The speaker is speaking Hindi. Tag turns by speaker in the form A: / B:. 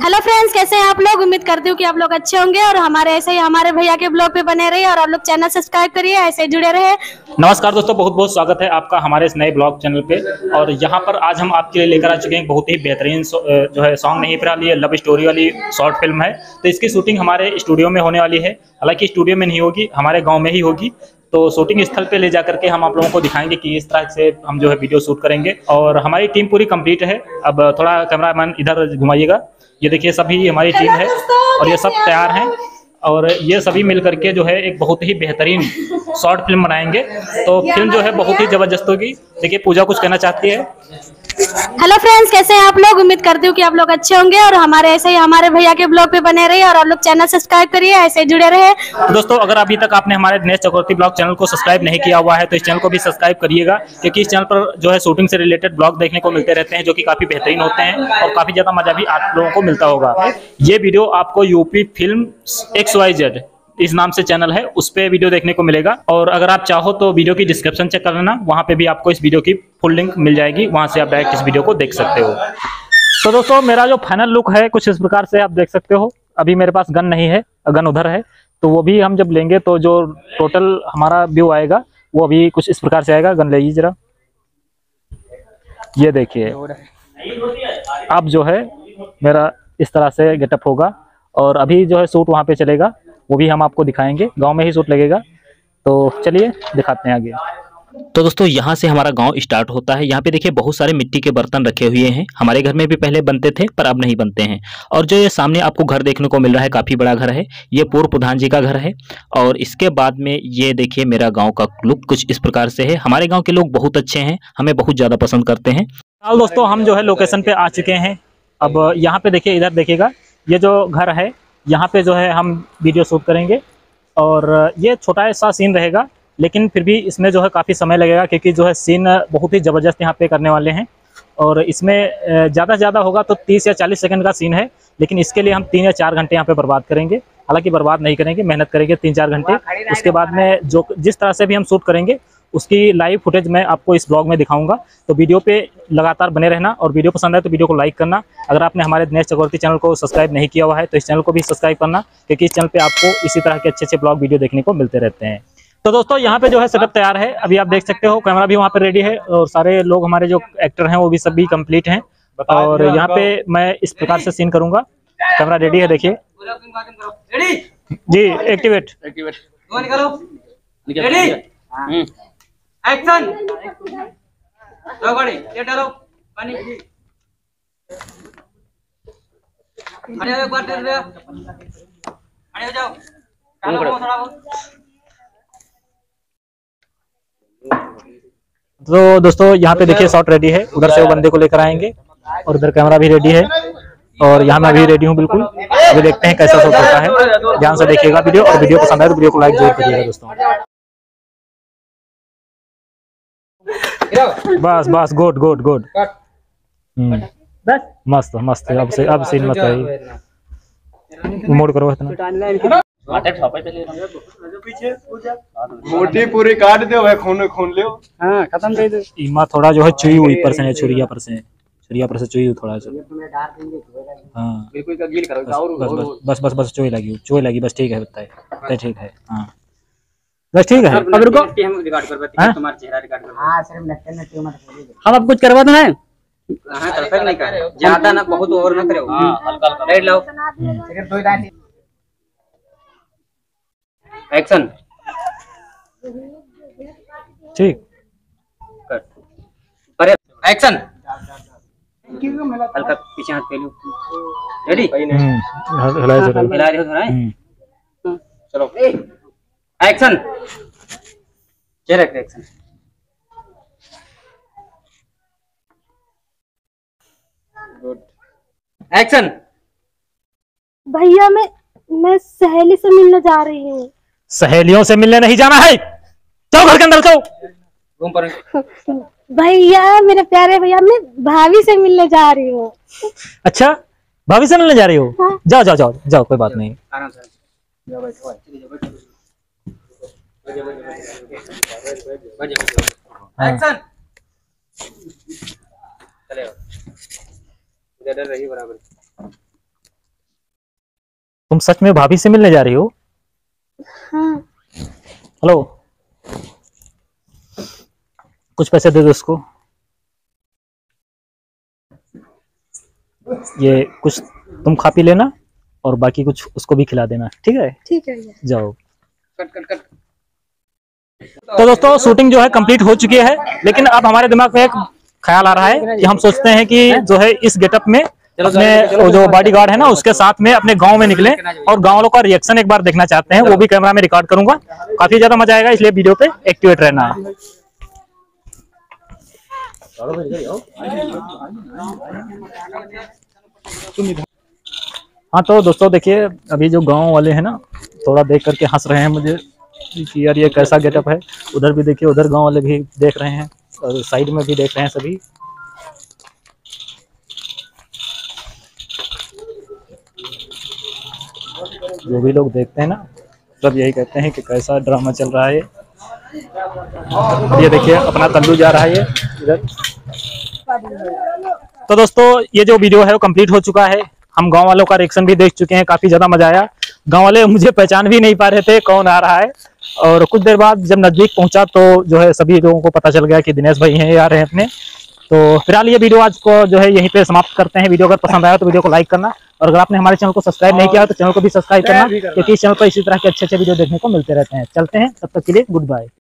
A: हेलो फ्रेंड्स, कैसे हैं आप लोग। उम्मीद करती हूँ कि आप लोग अच्छे होंगे और हमारे ऐसे ही हमारे भैया के ब्लॉग पे बने रहिए और आप लोग चैनल सब्सक्राइब करिए, ऐसे ही जुड़े रहे।
B: नमस्कार दोस्तों, बहुत बहुत स्वागत है आपका हमारे इस नए ब्लॉग चैनल पे। और यहाँ पर आज हम आपके लिए लेकर आ चुके हैं बहुत ही बेहतरीन जो है सॉन्ग नहीं फिलहाल ये लव स्टोरी वाली शॉर्ट फिल्म है। तो इसकी शूटिंग हमारे स्टूडियो में होने वाली है। हालांकि स्टूडियो में नहीं होगी, हमारे गाँव में ही होगी। तो शूटिंग स्थल पे ले जाकर के हम आप लोगों को दिखाएंगे कि इस तरह से हम जो है वीडियो शूट करेंगे। और हमारी टीम पूरी कंप्लीट है। अब थोड़ा कैमरामैन इधर घुमाइएगा। ये देखिए, सभी हमारी टीम है और ये सब तैयार हैं। और ये सभी मिल करके जो है एक बहुत ही बेहतरीन शॉर्ट फिल्म बनाएंगे। तो फिल्म जो है बहुत ही जबरदस्त होगी। देखिए, पूजा कुछ कहना चाहती है।
A: हेलो फ्रेंड्स, कैसे हैं आप लोग। उम्मीद करती हूँ कि आप लोग अच्छे होंगे और हमारे ऐसे ही हमारे भैया के ब्लॉग पे बने रहिए और आप लोग चैनल सब्सक्राइब करिए, ऐसे ही जुड़े रहे।
B: तो दोस्तों, अगर अभी तक आपने हमारे दिनेश चक्रवर्ती ब्लॉग चैनल को सब्सक्राइब नहीं किया हुआ है तो इस चैनल को भी सब्सक्राइब करिएगा, क्योंकि इस चैनल पर जो है शूटिंग से रिलेटेड ब्लॉग देखने को मिलते रहते हैं, जो कि काफी बेहतरीन होते हैं और काफी ज्यादा मजा भी आप लोगों को मिलता होगा। ये वीडियो आपको यूपी फिल्म XYZ इस नाम से चैनल है, उस पे वीडियो देखने को मिलेगा। और अगर आप चाहो तो वीडियो की डिस्क्रिप्शन चेक कर लेना, वहां पे भी आपको इस वीडियो की फुल लिंक मिल जाएगी, वहां से आप डायरेक्ट इस वीडियो को देख सकते हो। तो दोस्तों, मेरा जो फाइनल लुक है कुछ इस प्रकार से आप देख सकते हो। अभी मेरे पास गन नहीं है, गन उधर है, तो वो भी हम जब लेंगे तो जो टोटल हमारा व्यू आएगा वो अभी कुछ इस प्रकार से आएगा। गन लीजिए जरा, ये देखिए अब जो है मेरा इस तरह से गेटअप होगा। और अभी जो है शूट वहाँ पे चलेगा, वो भी हम आपको दिखाएंगे। गांव में ही शूट लगेगा, तो चलिए दिखाते हैं आगे। तो दोस्तों, यहाँ से हमारा गांव स्टार्ट होता है। यहाँ पे देखिए बहुत सारे मिट्टी के बर्तन रखे हुए हैं। हमारे घर में भी पहले बनते थे पर अब नहीं बनते हैं। और जो ये सामने आपको घर देखने को मिल रहा है, काफी बड़ा घर है। ये पूर्व प्रधान जी का घर है। और इसके बाद में ये देखिए मेरा गाँव का लुक कुछ इस प्रकार से है। हमारे गाँव के लोग बहुत अच्छे हैं, हमें बहुत ज्यादा पसंद करते हैं। फिलहाल दोस्तों, हम जो है लोकेशन पे आ चुके हैं। अब यहाँ पे देखिए, इधर देखिएगा, ये जो घर है यहाँ पे जो है हम वीडियो शूट करेंगे। और ये छोटा सा सीन रहेगा, लेकिन फिर भी इसमें जो है काफ़ी समय लगेगा, क्योंकि जो है सीन बहुत ही ज़बरदस्त यहाँ पे करने वाले हैं। और इसमें ज़्यादा से ज़्यादा होगा तो 30 या 40 सेकंड का सीन है, लेकिन इसके लिए हम 3 या 4 घंटे यहाँ पे बर्बाद करेंगे। हालांकि बर्बाद नहीं करेंगे, मेहनत करेंगे 3-4 घंटे। उसके बाद में जो जिस तरह से भी हम शूट करेंगे उसकी लाइव फुटेज मैं आपको इस ब्लॉग में दिखाऊंगा। तो वीडियो पे लगातार बने रहना, और वीडियो पसंद आए तो वीडियो को लाइक करना। अगर आपने हमारे दिनेश चक्रवर्ती चैनल को सब्सक्राइब नहीं किया हुआ है तो इस चैनल को भी सब्सक्राइब करना, क्योंकि इस चैनल पे आपको इसी तरह के अच्छे अच्छे ब्लॉग वीडियो देखने को मिलते रहते हैं। तो दोस्तों, यहाँ पे जो है सेटअप तैयार है, अभी आप देख सकते हो। कैमरा भी वहाँ पे रेडी है और सारे लोग हमारे जो एक्टर हैं वो भी सभी कंप्लीट हैं। और यहाँ पे मैं इस प्रकार से सीन करूंगा। कैमरा रेडी है, देखिए जी। Activate
C: action. लो गाड़ी ये डालो पानी। अरे एक बार दे दे। अरे जाओ डालो थोड़ा बहुत।
B: तो दोस्तों, यहाँ पे देखिए शॉट रेडी है। उधर से वो बंदे को लेकर आएंगे और उधर कैमरा भी रेडी है और यहाँ मैं भी रेडी हूँ बिल्कुल। अभी देखते हैं कैसा शॉट होता है। ध्यान से देखिएगा वीडियो, और वीडियो पसंद आए तो वीडियो को लाइक जरूर करिएगा दोस्तों। बस बस, गुड गुड गुड। मस्त मस्त। अब सीन मत है, मोड करो इतना।
D: मोटी पूरी काट दो भाई, खून खून ले। हाँ खत्म कर दो।
B: इमा थोड़ा जो है चुई ऊपर से, छुरिया पर से चुई थोड़ा सा। हाँ बस बस बस, चुई लगी बस। ठीक है, बताए ठीक है। हाँ बस ठीक है। अब रुको, हम अब कुछ करवा दो ना।
C: परफेक्ट नहीं कर, ज्यादा ना बहुत ओवर ना करो। हल्का रेड लो। एक्शन।
B: ठीक,
C: अरे एक्शन। हल्का पीछे हाथ पहलू। रेडी।
B: हिला
C: रहे हो थोड़ा। चलो एक्शन। चेहरे का एक्शन। Good action.
A: भैया मैं सहेली से मिलने जा रही हूँ।
B: सहेलियों से मिलने नहीं जाना है, चलो घर के अंदर जाओ।
C: रूम पर।
A: भैया, मेरे प्यारे भैया, मैं भाभी से मिलने जा रही हूँ।
B: अच्छा, भाभी से मिलने जा रही हो? हाँ। जाओ जाओ जाओ जाओ, कोई बात नहीं।
C: आराम से जाओ, बैठो। एक्शन। चले इधर रही बराबर।
B: तुम सच में भाभी से मिलने जा रही हो?
A: हाँ।
B: हेलो, कुछ पैसे दे दो उसको। ये कुछ तुम खा पी लेना और बाकी कुछ उसको भी खिला देना, ठीक है?
A: ठीक है भैया।
B: जाओ।
C: Cut cut cut.
B: तो दोस्तों शूटिंग जो है कंप्लीट हो चुकी है, लेकिन अब हमारे दिमाग में एक ख्याल आ रहा है कि हम सोचते हैं कि जो है इस गेटअप में अपने वो जो बॉडीगार्ड है ना उसके साथ में अपने गांव में निकले और गांव वालों का रिएक्शन एक बार देखना चाहते हैं। वो भी कैमरा में रिकॉर्ड करूंगा, काफी ज्यादा मजा आएगा, इसलिए वीडियो पे एक्टिवेट रहना। हाँ तो दोस्तों देखिए, अभी जो गांव वाले हैं ना थोड़ा देख करके हंस रहे हैं मुझे कि यार ये कैसा गेटअप है। उधर भी देखिए, उधर गांव वाले भी देख रहे हैं और साइड में भी देख रहे हैं सभी। जो भी लोग देखते हैं ना सब यही कहते हैं कि कैसा ड्रामा चल रहा है। ये देखिए अपना तल्लू जा रहा है ये इधर। तो दोस्तों ये जो वीडियो है वो कंप्लीट हो चुका है। हम गांव वालों का रिएक्शन भी देख चुके हैं, काफी ज्यादा मजा आया। गांव वाले मुझे पहचान भी नहीं पा रहे थे कौन आ रहा है, और कुछ देर बाद जब नजदीक पहुंचा तो जो है सभी लोगों को पता चल गया कि दिनेश भाई हैं, ये आ रहे हैं अपने। तो फिलहाल ये वीडियो आज को जो है यहीं पे समाप्त करते हैं। वीडियो अगर पसंद आया तो वीडियो को लाइक करना, और अगर आपने हमारे चैनल को सब्सक्राइब नहीं किया तो चैनल को भी सब्सक्राइब करना, क्योंकि इस चैनल पर इसी तरह के अच्छे अच्छे वीडियो देखने को मिलते रहते हैं। चलते हैं, तब तक के लिए गुड बाय।